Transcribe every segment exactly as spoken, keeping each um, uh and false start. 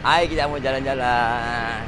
Ayo kita mau jalan-jalan.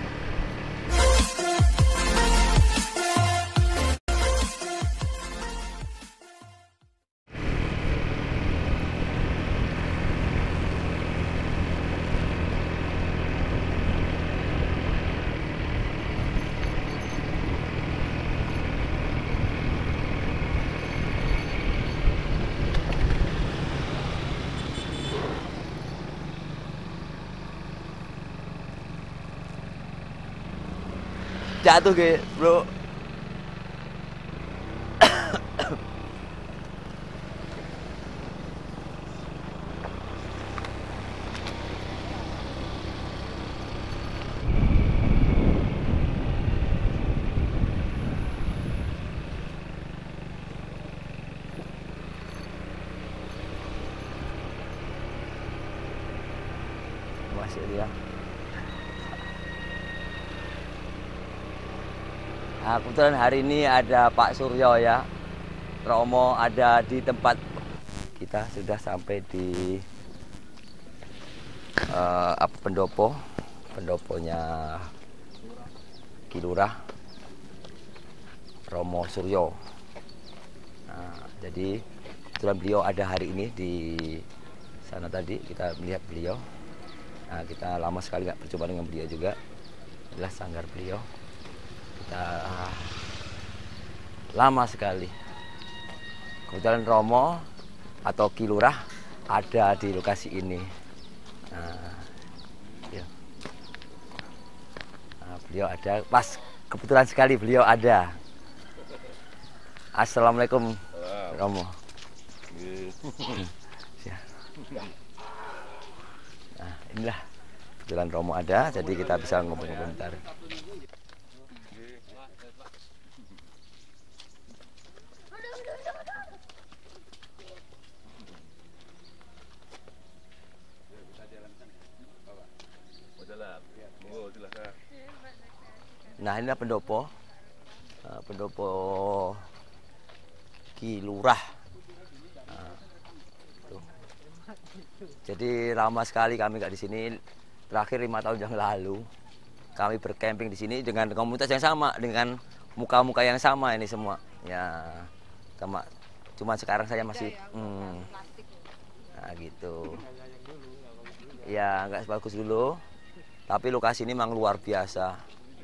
Jatuh ke bro. Masih dia. Nah, kebetulan hari ini ada Pak Suryo ya, Romo ada di tempat. Kita sudah sampai di uh, apa, pendopo, pendoponya Kilurah Romo Suryo. Nah, jadi kebetulan beliau ada hari ini di sana tadi kita melihat beliau. Nah, kita lama sekali nggak berjumpa dengan beliau juga. Adalah sanggar beliau. Kita lama sekali. Kebetulan Romo atau Kilurah ada di lokasi ini. Nah, ya. Nah, beliau ada, pas kebetulan sekali beliau ada. Assalamualaikum Romo. Nah, inilah kebetulan Romo ada, jadi kita bisa ngobrol-ngobrol bentar. Nah, inilah pendopo, uh, pendopo Kilurah. Nah, tuh. Jadi lama sekali kami nggak di sini. Terakhir lima tahun yang lalu kami bercamping di sini dengan komunitas yang sama, dengan muka-muka yang sama ini semua. Ya, sama. Cuma sekarang saya masih, hmm, nah gitu. Ya, nggak sebagus dulu. Tapi lokasi ini memang luar biasa.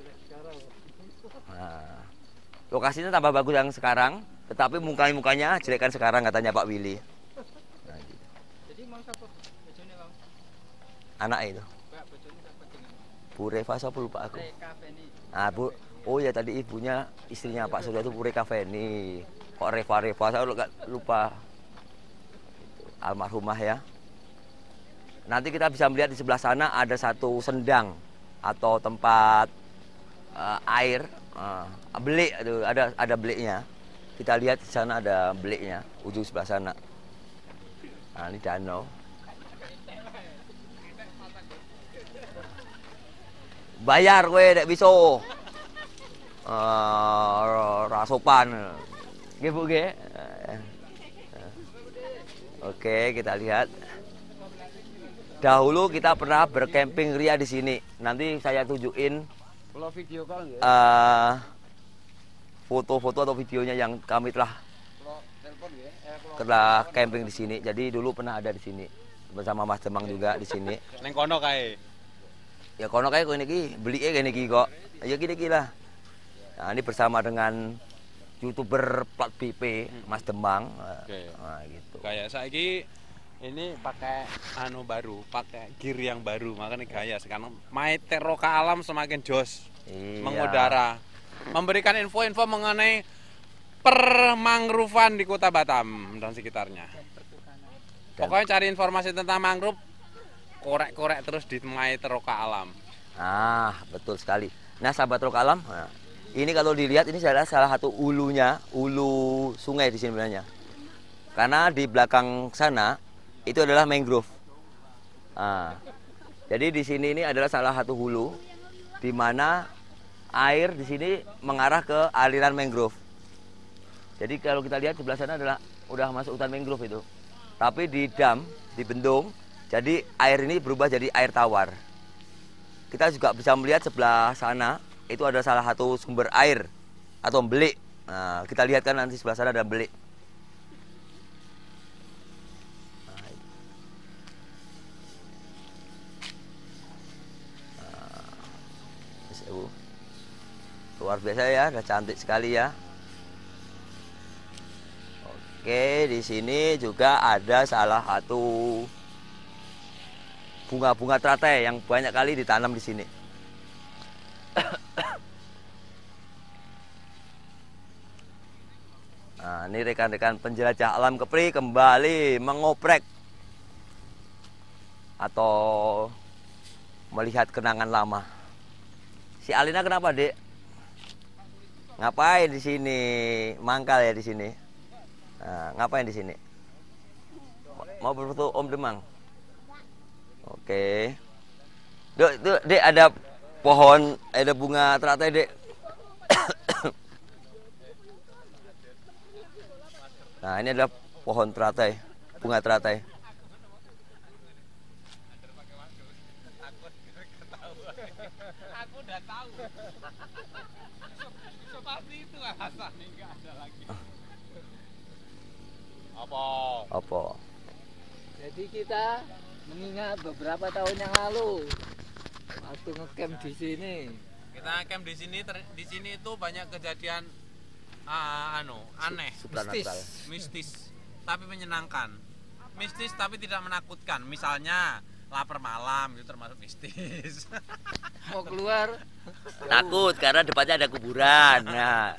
Nah, lokasinya tambah bagus yang sekarang, tetapi muka-mukanya jelekan sekarang katanya Pak Willy. Nah, gitu. Jadi mau siapa bojone, Bang? Anak itu. Mbak bojone siapa jenenge? Bu Reva siapa lupa aku. Reka Feni. Ah, Bu. Oh ya tadi ibunya, istrinya Pak Surya itu Bu Reka Feni. Kok Reva Reva saya lupa. Almarhumah ya. Nanti kita bisa melihat di sebelah sana ada satu sendang atau tempat uh, air. Uh, belik itu ada ada beliknya. Kita lihat di sana ada beliknya, ujung sebelah sana. Nah, ini danau. Bayar gue dek bisa. Uh, rasopan. Nggih Bu nggih. Oke, kita lihat. Dahulu kita pernah bercamping ria di sini. Nanti saya tunjukin Kalau video call nggih. Uh, foto-foto atau videonya yang kami telah telah camping di sini. Jadi dulu pernah ada di sini bersama Mas Demang juga di sini. Neng kono kae. Ya kono kae kene iki, belike kene iki kok. Ya gini-gini lah. Nah, ini bersama dengan YouTuber plat B P Mas Demang. Oke. Nah, gitu. Kayak saiki ini pakai anu baru, pakai gear yang baru, makanya gaya sekarang main teroka alam semakin jos, Iya. mengudara, memberikan info-info mengenai permangrovan di Kota Batam dan sekitarnya. Dan, Pokoknya cari informasi tentang mangrove, korek-korek terus di main teroka alam. ah, betul sekali. Nah, sahabat Roka Alam, nah, ini kalau dilihat ini adalah salah satu ulunya, ulu sungai di sini sebenarnya. Karena di belakang sana itu adalah mangrove. Nah, jadi di sini ini adalah salah satu hulu di mana air di sini mengarah ke aliran mangrove. Jadi kalau kita lihat di sebelah sana adalah udah masuk hutan mangrove itu. Tapi di dam, di bendung, jadi air ini berubah jadi air tawar. kita juga bisa melihat sebelah sana itu ada salah satu sumber air atau belik. Nah, kita lihat kan nanti sebelah sana ada belik. Nah, luar biasa ya, udah cantik sekali ya. Oke, di sini juga ada salah satu bunga-bunga teratai yang banyak kali ditanam di sini. Nah, ini rekan-rekan penjelajah alam Kepri kembali mengoprek atau melihat kenangan lama. Si Alina kenapa, Dek? Ngapain di sini? Mangkal ya di sini. Nah, ngapain di sini? Mau berfoto Om Demang? Oke. Dek, dek, Dek ada pohon, ada bunga teratai, Dek. Nah, ini adalah pohon teratai, bunga teratai. Aku udah tahu. Seperti itu alasannya, nggak ada lagi. Apa? Apa? Jadi kita mengingat beberapa tahun yang lalu waktu ngecamp di sini. Kita camp di sini, ter- di sini itu banyak kejadian ah, anu aneh, Supranatural. mistis, tapi menyenangkan. Mistis tapi tidak menakutkan. Misalnya lapar malam itu termasuk mistis. Mau keluar Takut karena depannya ada kuburan. Nah,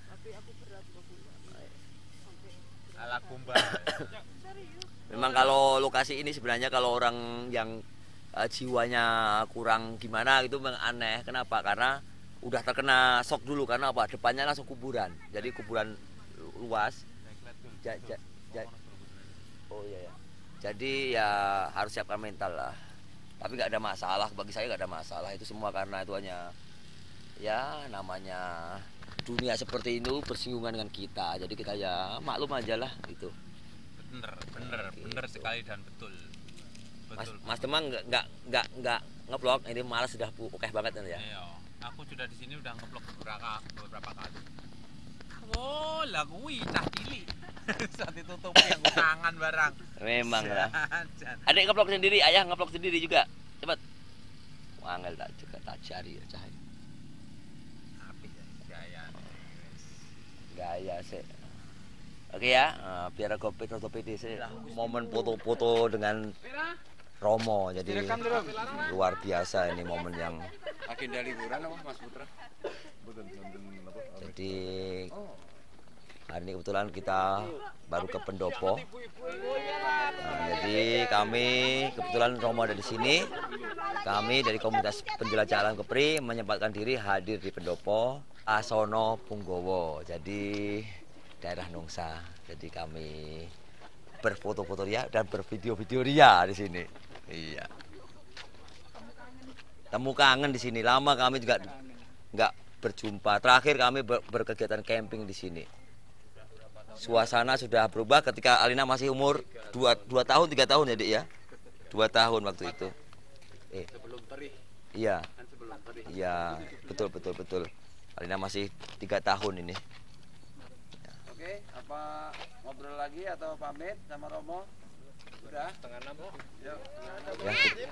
Ala kumbang. memang kalau lokasi ini sebenarnya kalau orang yang uh, jiwanya kurang gimana gitu memang aneh. Kenapa? Karena udah terkena shock dulu karena apa? Depannya langsung kuburan. Jadi kuburan lu- luas. Ja, ja, ja- Oh iya ya. Jadi ya harus siapkan mental lah. Tapi nggak ada masalah, bagi saya nggak ada masalah. Itu semua karena itu hanya ya namanya dunia seperti itu bersinggungan dengan kita. Jadi kita ya maklum aja lah gitu. Bener, bener, bener sekali dan betul. Mas, Betul. Mas Demang nggak nggak nggak nggak ngeblok, ini malas sudah pu- oke banget kan ya. Iya, aku sudah di sini udah ngeblok beberapa beberapa kali. Oh, lagu cah cilik. Saat ditutupi yang tangan barang. Memang lah. Jan. Adik ngeblok sendiri, ayah ngeblok sendiri juga. Cepat. Wangel tak juga tak cari ya cahaya. Apik ya, gaya. Gaya sih. Oke ya, eh, biar aku foto P D sih. Momen foto-foto dengan Romo, jadi luar biasa ini momen yang. Agenda liburan apa Mas Putra? Betul, nonton apa? Jadi hari ini kebetulan kita baru ke Pendopo. Nah, jadi kami kebetulan Romo ada di sini. Kami dari komunitas penjelajah alam Kepri menyempatkan diri hadir di Pendopo Asono Punggowo. Jadi daerah Nongsa. Jadi kami berfoto-foto ria dan bervideo-video ria di sini. Iya. Temu kangen di sini. Lama kami juga nggak berjumpa. Terakhir kami ber- berkegiatan camping di sini. Suasana sudah berubah ketika Alina masih umur dua, dua tahun, tiga tahun ya, Dik ya? dua tahun waktu itu. Eh, Sebelum perih, iya, kan sebelum perih. iya, betul, betul, betul. Alina masih tiga tahun ini. Oke, apa ngobrol lagi atau pamit sama Romo? Udah? Setengah enam. Yuk. Ya,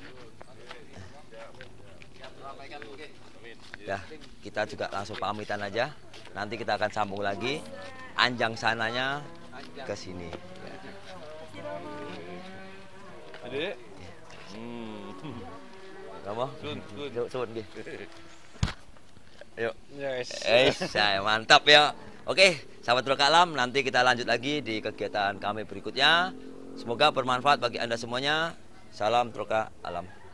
Ramaikan mungkin. ya, kita juga langsung pamitan aja. Nanti kita akan sambung lagi. Anjang sananya ke sini. Adik. Kamu? Sun, sun. Yuk, sun, Gi. Yuk. Yes. Eh, saya mantap ya. Oke, sahabat Troka Alam, nanti kita lanjut lagi di kegiatan kami berikutnya. Semoga bermanfaat bagi Anda semuanya. Salam Troka Alam.